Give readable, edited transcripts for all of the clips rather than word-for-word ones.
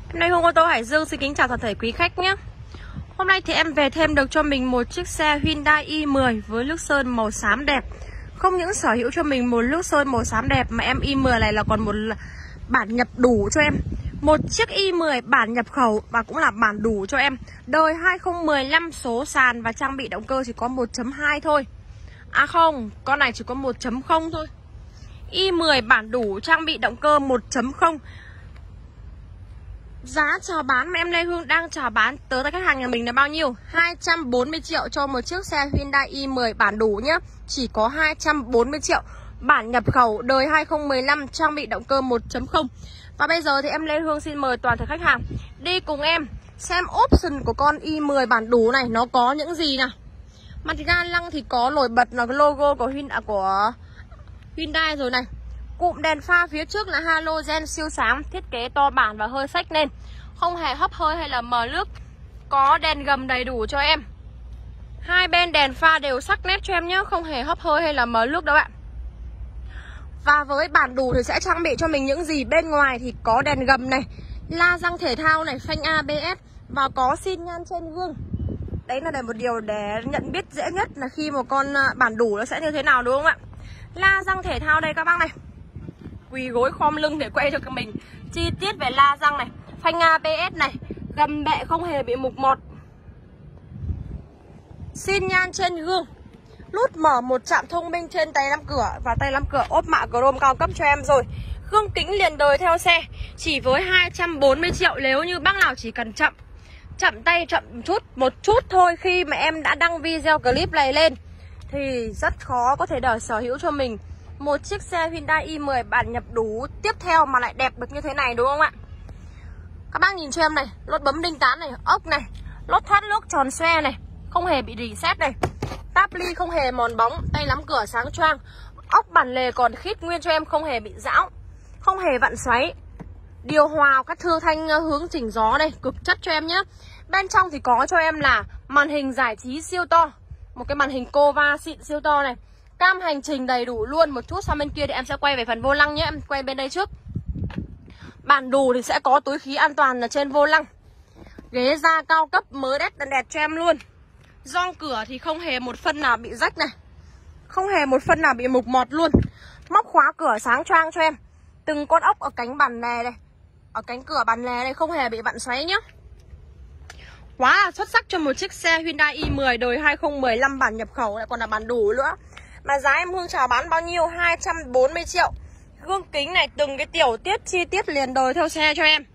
Hôm nay Hương ô tô Hải Dương xin kính chào toàn thể quý khách nhé. Hôm nay thì em về thêm được cho mình một chiếc xe Hyundai i10 với lướt sơn màu xám đẹp. Không những sở hữu cho mình một lướt sơn màu xám đẹp mà em i10 này là còn một bản nhập đủ cho em. Một chiếc i10 bản nhập khẩu và cũng là bản đủ cho em. Đời 2015, số sàn và trang bị động cơ chỉ có 1.2 thôi. À không, con này chỉ có 1.0 thôi. i10 bản đủ trang bị động cơ 1.0. Giá chào bán mà em Lê Hương đang chào bán tới tay khách hàng nhà mình là bao nhiêu? 240 triệu cho một chiếc xe Hyundai i10 bản đủ nhé. Chỉ có 240 triệu. Bản nhập khẩu đời 2015 trang bị động cơ 1.0. Và bây giờ thì em Lê Hương xin mời toàn thể khách hàng đi cùng em xem option của con i10 bản đủ này nó có những gì nào. Mặt ga lăng thì có nổi bật là cái logo của Hyundai rồi này. Cụm đèn pha phía trước là halogen siêu sáng, thiết kế to bản và hơi xách lên, không hề hấp hơi hay là mờ nước. Có đèn gầm đầy đủ cho em. Hai bên đèn pha đều sắc nét cho em nhé, không hề hấp hơi hay là mờ nước đâu ạ. Và với bản đủ thì sẽ trang bị cho mình những gì? Bên ngoài thì có đèn gầm này, la răng thể thao này, phanh ABS và có xi nhan trên gương. Đấy là một điều để nhận biết dễ nhất là khi một con bản đủ nó sẽ như thế nào, đúng không ạ? La răng thể thao đây các bác này, quỳ gối khom lưng để quay cho các mình chi tiết về la răng này, phanh ABS này, gầm bệ không hề bị mục mọt, xi nhan trên gương, nút mở một trạm thông minh trên tay nắm cửa và tay nắm cửa ốp mạ chrome cao cấp cho em rồi. Gương kính liền đời theo xe chỉ với 240 triệu. Nếu như bác nào chỉ cần chậm tay chậm một chút thôi, khi mà em đã đăng video clip này lên thì rất khó có thể để sở hữu cho mình một chiếc xe Hyundai i10 bản nhập đủ tiếp theo mà lại đẹp được như thế này, đúng không ạ? Các bác nhìn cho em này, lốp bấm đinh tán này, ốc này, lốp thoát nước tròn xoe này, không hề bị reset này, táp ly không hề mòn bóng, tay nắm cửa sáng choang, ốc bản lề còn khít nguyên cho em, không hề bị rão, không hề vặn xoáy, điều hòa các thư thanh hướng chỉnh gió này, cực chất cho em nhé. Bên trong thì có cho em là màn hình giải trí siêu to, một cái màn hình Cova xịn siêu to này, cam hành trình đầy đủ luôn. Một chút sang bên kia thì em sẽ quay về phần vô lăng nhé, em quay bên đây trước. Bản đủ thì sẽ có túi khí an toàn ở trên vô lăng, ghế da cao cấp mới đét đèn đẹp cho em luôn. Gioăng cửa thì không hề một phân nào bị rách này, không hề một phân nào bị mục mọt luôn. Móc khóa cửa sáng choang cho em. Từng con ốc ở cánh bàn lề này, ở cánh cửa bàn lề này không hề bị vặn xoáy nhé. Quá là xuất sắc cho một chiếc xe Hyundai i10 đời 2015 bản nhập khẩu, lại còn là bản đủ nữa. Mà giá em Hương chào bán bao nhiêu? 240 triệu. Gương kính này, từng cái tiểu tiết chi tiết liền đời theo xe cho em.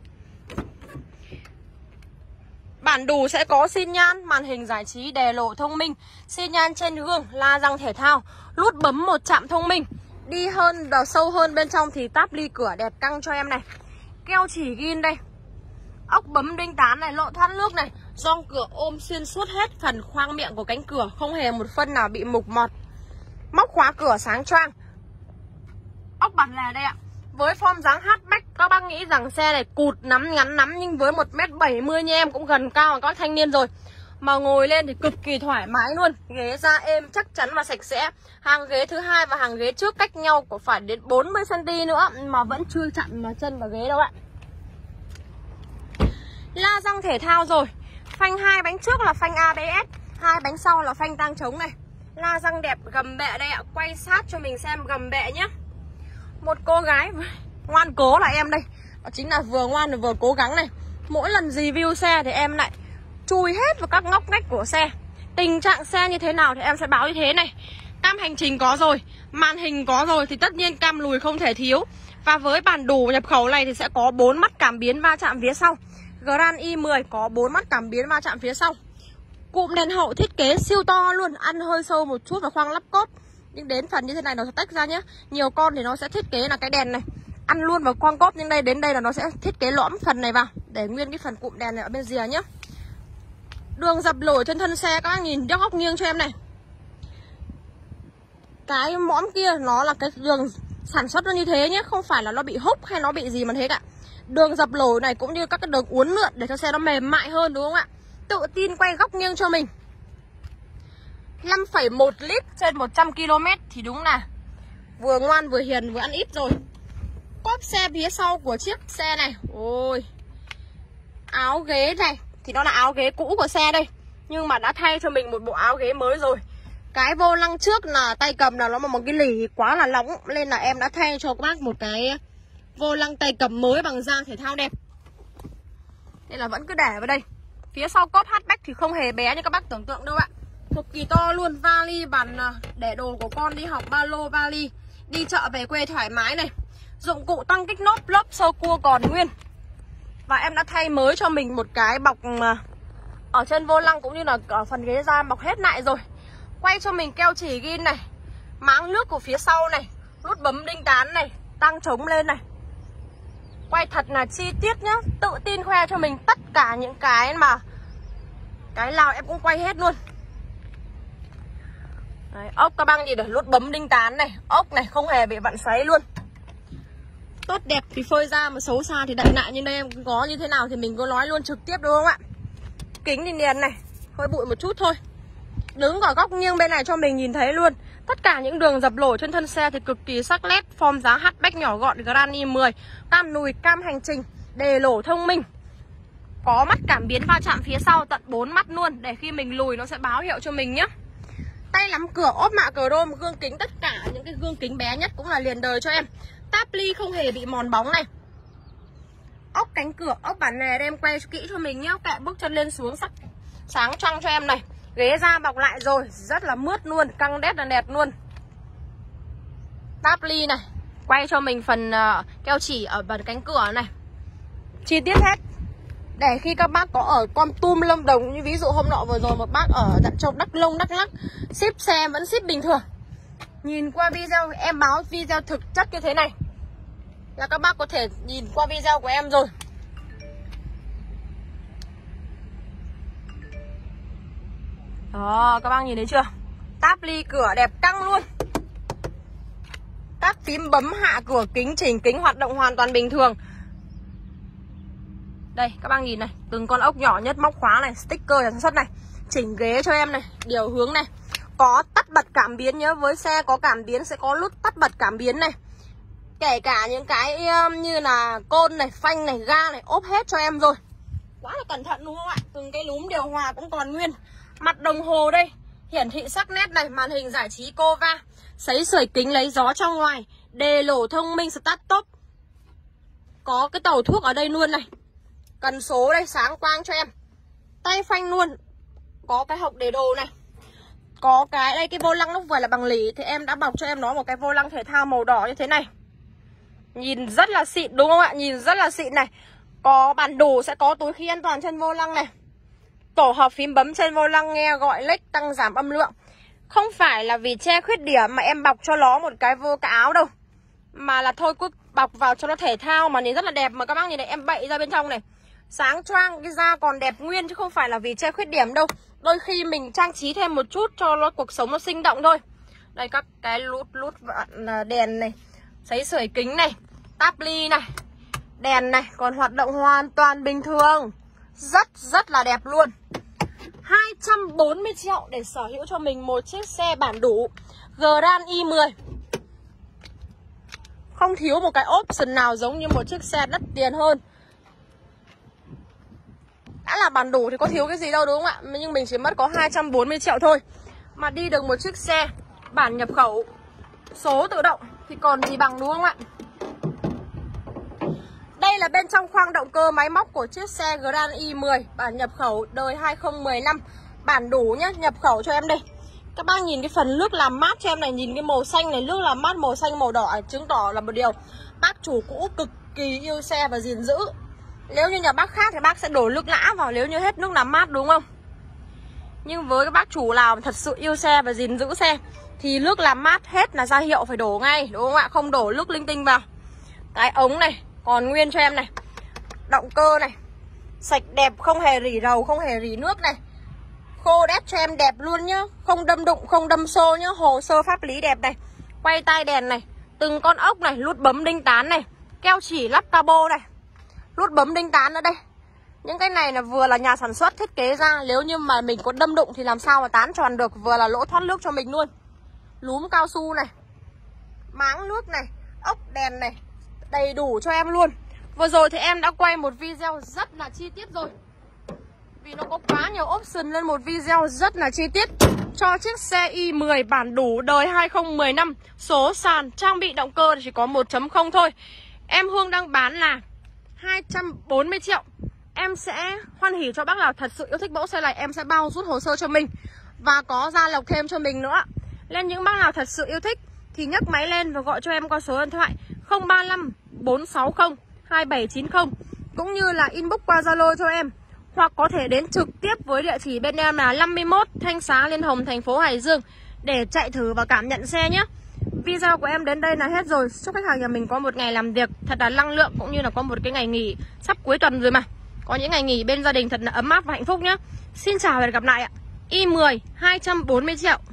Bản đủ sẽ có xi nhan, màn hình giải trí đè lộ thông minh, xi nhan trên gương, la răng thể thao, nút bấm một chạm thông minh. Đi hơn, đào sâu hơn bên trong thì táp ly cửa đẹp căng cho em này. Keo chỉ ghin đây, ốc bấm đinh tán này, lỗ thoát nước này, gioăng cửa ôm xuyên suốt hết phần khoang miệng của cánh cửa, không hề một phân nào bị mục mọt. Móc khóa cửa sáng choang, ốc bản lề đây ạ. Với form dáng hatchback, các bác nghĩ rằng xe này cụt nắm ngắn lắm, nhưng với 1m70 như em cũng gần cao các thanh niên rồi, mà ngồi lên thì cực kỳ thoải mái luôn. Ghế da êm chắc chắn và sạch sẽ. Hàng ghế thứ hai và hàng ghế trước cách nhau có phải đến 40 cm nữa mà vẫn chưa chặn chân vào ghế đâu ạ. La răng thể thao rồi, phanh hai bánh trước là phanh ABS, hai bánh sau là phanh tang trống này. La răng đẹp, gầm bệ đây ạ, quay sát cho mình xem gầm bệ nhé. Một cô gái ngoan cố là em đây, đó chính là vừa ngoan vừa cố gắng này. Mỗi lần review xe thì em lại chui hết vào các ngóc ngách của xe. Tình trạng xe như thế nào thì em sẽ báo như thế này. Cam hành trình có rồi, màn hình có rồi thì tất nhiên cam lùi không thể thiếu. Và với bản đủ nhập khẩu này thì sẽ có 4 mắt cảm biến va chạm phía sau. Grand i10 có 4 mắt cảm biến va chạm phía sau. Cụm đèn hậu thiết kế siêu to luôn, ăn hơi sâu một chút vào khoang lắp cốp. Nhưng đến phần như thế này nó sẽ tách ra nhé. Nhiều con thì nó sẽ thiết kế là cái đèn này ăn luôn vào khoang cốp, nhưng đây đến đây là nó sẽ thiết kế lõm phần này vào để nguyên cái phần cụm đèn này ở bên rìa nhé. Đường dập nổi trên thân xe các bác nhìn góc nghiêng cho em này. Cái mõm kia nó là cái đường sản xuất nó như thế nhé, không phải là nó bị húc hay nó bị gì mà thế cả. Đường dập nổi này cũng như các cái đường uốn lượn để cho xe nó mềm mại hơn, đúng không ạ? Tự tin quay góc nghiêng cho mình. 5,1 lít trên 100 km thì đúng là vừa ngoan vừa hiền vừa ăn ít rồi. Cốp xe phía sau của chiếc xe này, ôi áo ghế này thì nó là áo ghế cũ của xe đây, nhưng mà đã thay cho mình một bộ áo ghế mới rồi. Cái vô lăng trước là tay cầm là nó một cái lì quá là nóng, nên là em đã thay cho các bác một cái vô lăng tay cầm mới bằng da thể thao đẹp. Nên là vẫn cứ để vào đây. Phía sau cốp hatchback thì không hề bé như các bác tưởng tượng đâu ạ. Cực kỳ to luôn, vali bàn để đồ của con đi học, ba lô vali, đi chợ về quê thoải mái này. Dụng cụ tăng kích nốt, lốp sơ cua còn nguyên. Và em đã thay mới cho mình một cái bọc ở trên vô lăng cũng như là ở phần ghế da, bọc hết lại rồi. Quay cho mình keo chỉ gin này, máng nước của phía sau này, nút bấm đinh tán này, tăng chống lên này. Quay thật là chi tiết nhá, tự tin khoe cho mình tất cả những cái mà cái nào em cũng quay hết luôn. Đấy, ốc các băng gì để nút bấm đinh tán này, ốc này không hề bị vặn xoáy luôn. Tốt đẹp thì phơi ra, mà xấu xa thì đậy lại. Như đây em có như thế nào thì mình có nói luôn trực tiếp đúng không ạ? Kính thì đèn này, hơi bụi một chút thôi. Đứng ở góc nghiêng bên này cho mình nhìn thấy luôn. Tất cả những đường dập lỗ trên thân xe thì cực kỳ sắc nét. Form giá hatchback nhỏ gọn Grand i10. Cam nùi, cam hành trình, đề lỗ thông minh. Có mắt cảm biến va chạm phía sau tận 4 mắt luôn, để khi mình lùi nó sẽ báo hiệu cho mình nhé. Tay nắm cửa, ốp mạ chrome, gương kính, tất cả những cái gương kính bé nhất cũng là liền đời cho em. Táp ly không hề bị mòn bóng này. Ốc cánh cửa, ốc bản lề em quay kỹ cho mình nhé. Kệ bước chân lên xuống sắc sáng trăng cho em này. Ghế da bọc lại rồi, rất là mướt luôn, căng đét là đẹp luôn. Táp ly này, quay cho mình phần keo chỉ ở phần cánh cửa này. Chi tiết hết. Để khi các bác có ở Kon Tum, Lâm Đồng, như ví dụ hôm nọ vừa rồi một bác ở trong Đắk Nông, Đắk Lắk, ship xe vẫn ship bình thường. Nhìn qua video, em báo video thực chất như thế này là các bác có thể nhìn qua video của em rồi. Đó, các bác nhìn thấy chưa? Táp ly cửa đẹp căng luôn. Các phím bấm hạ cửa, kính chỉnh kính hoạt động hoàn toàn bình thường. Đây, các bác nhìn này, từng con ốc nhỏ nhất, móc khóa này, sticker sản xuất này. Chỉnh ghế cho em này, điều hướng này. Có tắt bật cảm biến nhớ, với xe có cảm biến sẽ có nút tắt bật cảm biến này. Kể cả những cái như là côn này, phanh này, ga này, ốp hết cho em rồi. Quá là cẩn thận đúng không ạ? Từng cái núm điều hòa cũng còn nguyên. Mặt đồng hồ đây, hiển thị sắc nét này, màn hình giải trí Cova, sấy sưởi kính lấy gió trong ngoài, đề lỗ thông minh start top. Có cái tàu thuốc ở đây luôn này. Cần số đây, sáng quang cho em. Tay phanh luôn. Có cái hộc để đồ này. Có cái đây, cái vô lăng lúc vừa là bằng lì thì em đã bọc cho em nó một cái vô lăng thể thao màu đỏ như thế này. Nhìn rất là xịn đúng không ạ? Nhìn rất là xịn này. Có bản đồ, sẽ có túi khí an toàn trên vô lăng này. Tổ hợp phím bấm trên vô lăng, nghe gọi lếch tăng giảm âm lượng. Không phải là vì che khuyết điểm mà em bọc cho nó một cái vô cái áo đâu, mà là thôi cứ bọc vào cho nó thể thao mà nhìn rất là đẹp. Mà các bác nhìn này, em bậy ra bên trong này, sáng choang, cái da còn đẹp nguyên chứ không phải là vì che khuyết điểm đâu. Đôi khi mình trang trí thêm một chút cho nó cuộc sống nó sinh động thôi. Đây các cái lút đèn này, sấy sưởi kính này, táp ly này, đèn này còn hoạt động hoàn toàn bình thường. Rất là đẹp luôn. 240 triệu để sở hữu cho mình một chiếc xe bản đủ Grand i10. Không thiếu một cái option nào giống như một chiếc xe đắt tiền hơn. Đã là bản đủ thì có thiếu cái gì đâu đúng không ạ? Nhưng mình chỉ mất có 240 triệu thôi mà đi được một chiếc xe bản nhập khẩu, số tự động thì còn gì bằng đúng không ạ? Đây là bên trong khoang động cơ máy móc của chiếc xe Grand i10 bản nhập khẩu đời 2015, bản đủ nhá, nhập khẩu cho em đây. Các bác nhìn cái phần nước làm mát cho em này, nhìn cái màu xanh này, nước làm mát màu xanh màu đỏ chứng tỏ là một điều bác chủ cũ cực kỳ yêu xe và gìn giữ. Nếu như nhà bác khác thì bác sẽ đổ nước lã vào nếu như hết nước làm mát đúng không? Nhưng với các bác chủ nào thật sự yêu xe và gìn giữ xe thì nước làm mát hết là ra hiệu phải đổ ngay đúng không ạ? Không đổ nước linh tinh vào. Cái ống này còn nguyên cho em này. Động cơ này sạch đẹp, không hề rỉ rầu, không hề rỉ nước này. Khô đét cho em đẹp luôn nhá. Không đâm đụng, không đâm xô nhá. Hồ sơ pháp lý đẹp này. Quay tay đèn này, từng con ốc này, nút bấm đinh tán này, keo chỉ lắp cabo này, nút bấm đinh tán ở đây. Những cái này là vừa là nhà sản xuất thiết kế ra, nếu như mà mình có đâm đụng thì làm sao mà tán tròn được. Vừa là lỗ thoát nước cho mình luôn. Núm cao su này, máng nước này, ốc đèn này, đầy đủ cho em luôn. Vừa rồi thì em đã quay một video rất là chi tiết rồi, vì nó có quá nhiều option lên một video rất là chi tiết cho chiếc xe i10 bản đủ đời 2015. Số sàn trang bị động cơ chỉ có 1.0 thôi. Em Hương đang bán là 240 triệu. Em sẽ hoan hỉ cho bác nào thật sự yêu thích mẫu xe này, em sẽ bao rút hồ sơ cho mình và có gia lộc thêm cho mình nữa. Nên những bác nào thật sự yêu thích thì nhấc máy lên và gọi cho em qua số điện thoại 035 460 2790, cũng như là inbox qua Zalo cho em, hoặc có thể đến trực tiếp với địa chỉ bên em là 51 Thanh Xá Liên Hồng, thành phố Hải Dương để chạy thử và cảm nhận xe nhé. Video của em đến đây là hết rồi. Chúc khách hàng nhà mình có một ngày làm việc thật là năng lượng, cũng như là có một cái ngày nghỉ sắp cuối tuần rồi mà. Có những ngày nghỉ bên gia đình thật là ấm áp và hạnh phúc nhé. Xin chào và hẹn gặp lại ạ. i10 240 triệu.